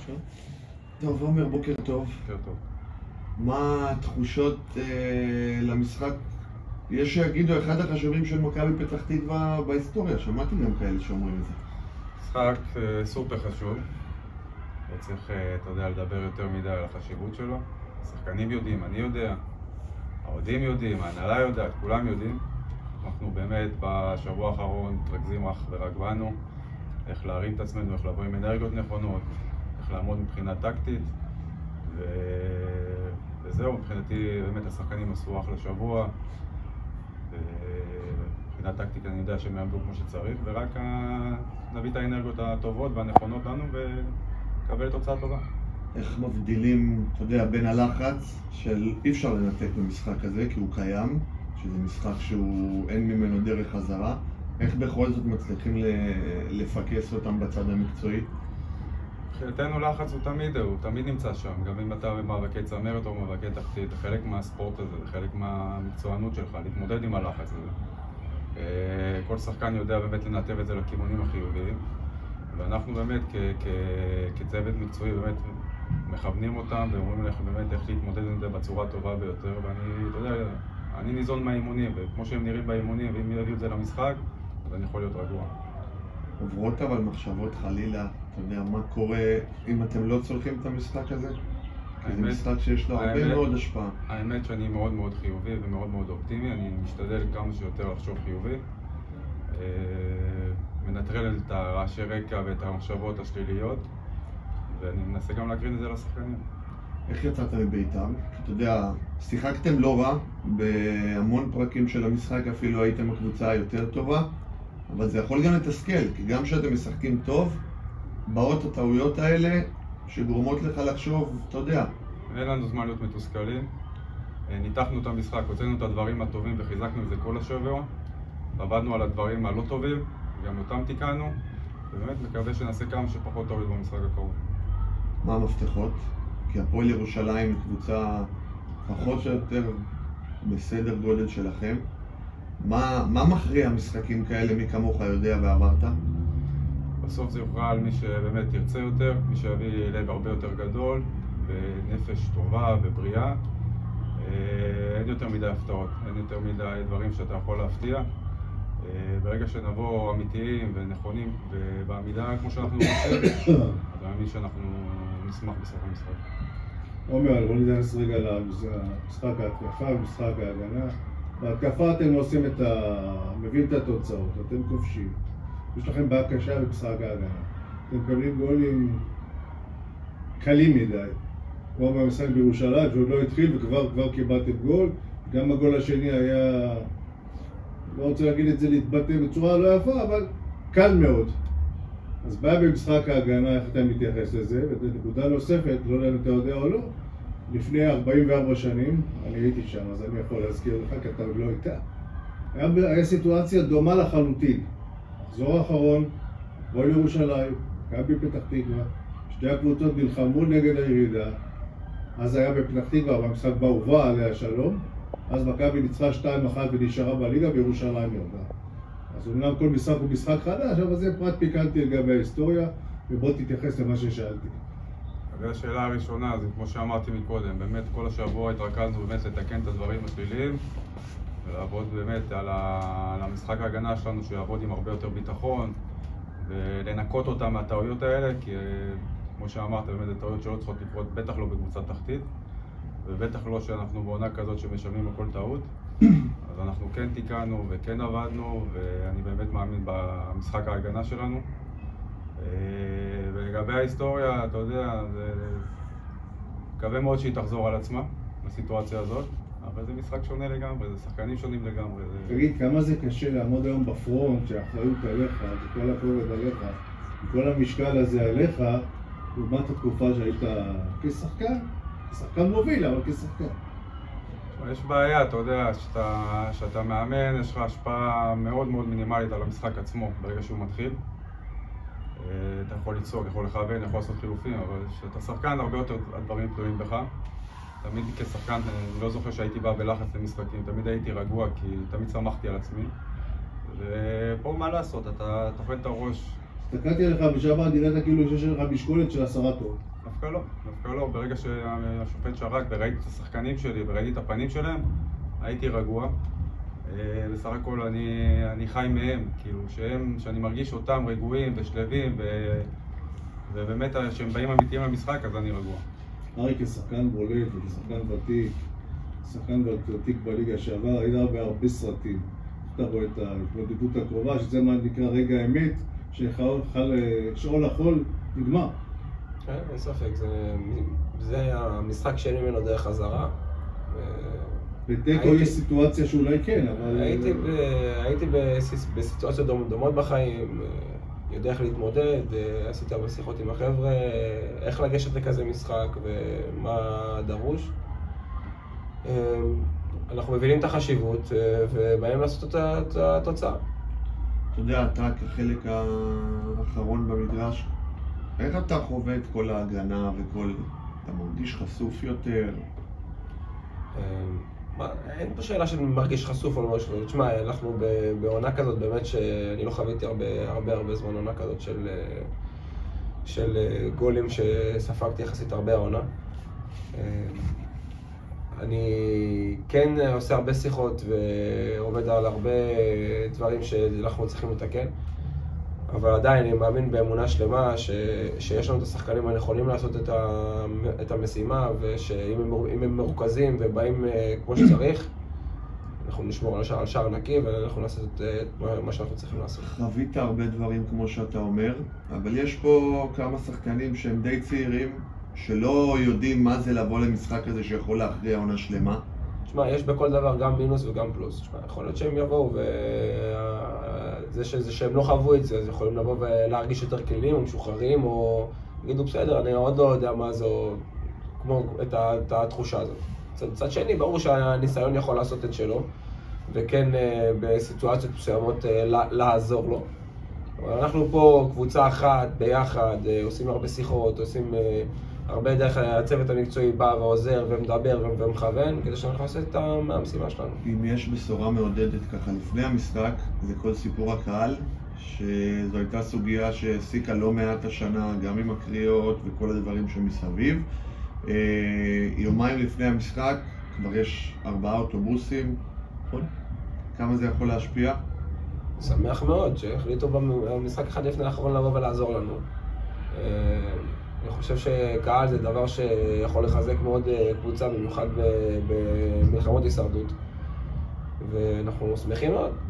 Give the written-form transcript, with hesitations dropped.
עכשיו. טוב, עומר, בוקר טוב. בוקר טוב. מה התחושות למשחק? יש שיגידו אחד החשובים של מכבי פתח תקווה בהיסטוריה, שמעתי גם כאלה שאומרים את זה. משחק סופר חשוב. לא צריך, אתה יודע, לדבר יותר מדי על החשיבות שלו. השחקנים יודעים, אני יודע, האוהדים יודעים, ההנהלה יודעת, כולם יודעים. אנחנו באמת בשבוע האחרון מתרכזים אך ורק בנו, איך להרים את עצמנו, איך לבוא עם אנרגיות נכונות, איך לעמוד מבחינה טקטית. וזהו, מבחינתי באמת השחקנים עשו אחלה שבוע. מבחינה טקטית אני יודע שהם יעמדו כמו שצריך, ורק נביא את האנרגיות הטובות והנכונות לנו ונקבל תוצאה טובה. איך מבדילים, אתה יודע, בין הלחץ של אי אפשר לנתק במשחק הזה כי הוא קיים, שזה משחק שהוא אין ממנו דרך חזרה, איך בכל זאת מצליחים לפקס אותם בצד המקצועי? מבחינתנו לחץ הוא תמיד נמצא שם, גם אם אתה במאבקי צמרת או במאבקי תחתית, זה חלק מהספורט הזה, זה חלק מהמקצוענות שלך, להתמודד עם הלחץ הזה. כל שחקן יודע באמת לנתב את זה לכיוונים החיוביים, ואנחנו באמת כצוות מקצועי באמת מכוונים אותם ואומרים לך באמת איך להתמודד עם זה בצורה הטובה ביותר, ואני, אתה יודע, אני ניזון מהאימונים, וכמו שהם נראים באימונים, ואם יביאו את זה למשחק, אז אני יכול להיות רגוע. עוברות אבל מחשבות חלילה, אתה יודע, מה קורה אם אתם לא צולחים את המשחק הזה? כי זה משחק שיש לו הרבה מאוד השפעה. האמת שאני מאוד מאוד חיובי ומאוד מאוד אופטימי, אני משתדל כמה שיותר לחשוב חיובי. מנטרל את הרעשי רקע ואת המחשבות השליליות, ואני מנסה גם להקרין את זה לשחקנים. איך יצאת לבית"ר? אתה יודע, שיחקתם לא רע, בהמון פרקים של המשחק אפילו הייתם הקבוצה היותר טובה, אבל זה יכול גם לתסכל, כי גם כשאתם משחקים טוב, באות הטעויות האלה שגורמות לך לחשוב, אתה יודע. אין לנו זמן להיות מתוסכלים. ניתחנו את המשחק, הוצאנו את הדברים הטובים וחיזקנו את זה כל השבוע. עבדנו על הדברים הלא טובים, גם אותם תיקנו, ובאמת מקווה שנעשה כמה שפחות טוב במשחק הקרוב. מה המפתחות? כי הפועל ירושלים היא קבוצה פחות או יותר בסדר גודל שלכם. מה מכריע משחקים כאלה, מי כמוך יודע ועברת? בסוף זה יוכרע על מי שבאמת ירצה יותר, מי שיביא לב הרבה יותר גדול, ונפש טובה ובריאה. אין יותר מדי הפתעות, אין יותר מדי דברים שאתה יכול להפתיע. ברגע שנבוא אמיתיים ונכונים ובעמידה כמו שאנחנו רוצים, אז אני מאמין שאנחנו נשמח בסוף המשחק. עומר, בוא ניכנס רגע למשחק ההתקפה ומשחק ההגנה. בהתקפה אתם עושים מביאים את התוצאות, אתם כובשים. יש לכם בעיה קשה במשחק ההגנה. אתם מקבלים גולים קלים מדי. כמו במשחק בירושלים, שעוד לא התחיל וכבר קיבלתם גול. גם הגול השני היה, לא רוצה להגיד את זה, להתבטא בצורה לא יפה, אבל קל מאוד. אז בעיה במשחק ההגנה, איך אתה מתייחס לזה? ונקודה נוספת, לא יודע אם אתה יודע או לא, לפני 44 שנים, אני הייתי שם, אז אני יכול להזכיר לך, כי אתה עוד לא איתה. היה סיטואציה דומה לחלוטין. מחזור האחרון, הפועל ירושלים, מכבי פתח תקווה, שתי הקבוצות נלחמו נגד הירידה. אז היה בפתח תקווה, במשחק באהובה עליה שלום. אז מכבי ניצחה 2-1 ונשארה בליגה, וירושלים ירדה. אז אומנם כל משחק הוא משחק חדש, אבל זה פרט פיקנטי לגבי ההיסטוריה, ובוא תתייחס למה ששאלתי. השאלה הראשונה, זה כמו שאמרתי מקודם, באמת כל השבוע התרכזנו באמת לתקן את הדברים השליליים, ולעבוד באמת על המשחק ההגנה שלנו, שיעבוד עם הרבה יותר ביטחון, ולנקות אותם מהטעויות האלה, כי כמו שאמרת, באמת זה טעויות שלא צריכות לקרות, בטח לא בקבוצת תחתית, ובטח לא שאנחנו בעונה כזאת שמשלמים על כל טעות. אז אנחנו כן תיקנו וכן עבדנו, ואני באמת מאמין במשחק ההגנה שלנו. ולגבי ההיסטוריה, אתה יודע, מקווה מאוד שהיא תחזור על עצמה בסיטואציה הזאת, אבל זה משחק שונה לגמרי, זה שחקנים שונים לגמרי. תגיד, כמה זה קשה לעמוד היום בפרונט, שהאחריות עליך, וכל הכובד עליך, וכל המשקל הזה עליך, לעומת התקופה שהיית כשחקן מוביל, אבל כשחקן. יש בעיה, אתה יודע, שאתה מאמן, יש לך השפעה מאוד מאוד מינימלית על המשחק עצמו ברגע שהוא מתחיל. אתה יכול לצעוק, יכול לכוון, יכול לעשות חילופים, אבל כשאתה שחקן הרבה יותר הדברים תלויים בך. תמיד כשחקן, אני לא זוכר שהייתי בא בלחץ למשחקים, תמיד הייתי רגוע כי תמיד שמחתי על עצמי. ופה מה לעשות, אתה תופן את הראש הסתכלתי עליך ושם נראית כאילו שיש לך משקולת של 10 טון. דווקא לא. ברגע שהשופט שרק וראיתי את השחקנים שלי וראיתי את הפנים שלהם, הייתי רגוע. בסך הכל אני חי מהם, כאילו שאני מרגיש אותם רגועים ושלווים ובאמת כשהם באים אמיתיים למשחק אז אני רגוע. ארי כשחקן בולט ושחקן ותיק בליגה שעבר, היית בהרבה סרטים. אתה רואה את ההתמודדות הקרובה, שזה מה נקרא רגע האמת, שעון החול נגמר. כן, אין ספק, זה המשחק שלי ממנו דרך חזרה. בתיקו יש סיטואציה שאולי כן, אבל... הייתי בסיטואציות דומות בחיים, יודע איך להתמודד, עשיתי הרבה שיחות עם החבר'ה, איך לגשת לכזה משחק ומה דרוש. אנחנו מבינים את החשיבות ובאים לעשות את התוצאה. אתה יודע, אתה כחלק האחרון במגרש, איך אתה חווה את כל ההגנה וכל... אתה מרגיש חשוף יותר? אין פה שאלה שאני מרגיש חשוף או לא משהו. תשמע, אנחנו בעונה כזאת באמת שאני לא חוויתי הרבה זמן עונה כזאת של גולים שספגתי יחסית הרבה העונה. אני כן עושה הרבה שיחות ועובד על הרבה דברים שאנחנו צריכים לתקן, אבל עדיין אני מאמין באמונה שלמה שיש לנו את השחקנים הנכונים לעשות את המשימה, ושאם הם מרוכזים ובאים כמו שצריך, אנחנו נשמור על שער נקי ואנחנו נעשה את מה שאנחנו צריכים לעשות. חווית הרבה דברים כמו שאתה אומר, אבל יש פה כמה שחקנים שהם די צעירים, שלא יודעים מה זה לבוא למשחק הזה שיכול להכריע עונה שלמה. תשמע, יש בכל דבר גם מינוס וגם פלוס. תשמע, יכול להיות שהם יבואו וזה שהם לא חוו את זה, אז יכולים לבוא ולהרגיש יותר כלים או משוחררים, או יגידו בסדר, אני עוד לא יודע מה זה, או כמו את התחושה הזאת. מצד שני, ברור שהניסיון יכול לעשות את שלו, וכן בסיטואציות מסוימות לעזור לו. אבל אנחנו פה קבוצה אחת, ביחד, עושים הרבה שיחות, עושים הרבה דרך הצוות המקצועי בא ועוזר ומדבר ומכוון, כדי שאנחנו נעשה את המשימה שלנו. אם יש בשורה מעודדת ככה לפני המשחק, זה כל סיפור הקהל, שזו הייתה סוגיה שהעסיקה לא מעט השנה, גם עם הקריאות וכל הדברים שמסביב. יומיים לפני המשחק כבר יש 4 אוטובוסים, נכון? כמה זה יכול להשפיע? שמח מאוד שהחליטו במשחק אחד לפני האחרון לבוא ולעזור לנו. אני חושב שקהל זה דבר שיכול לחזק מאוד קבוצה, במיוחד במלחמות הישרדות. ואנחנו שמחים מאוד.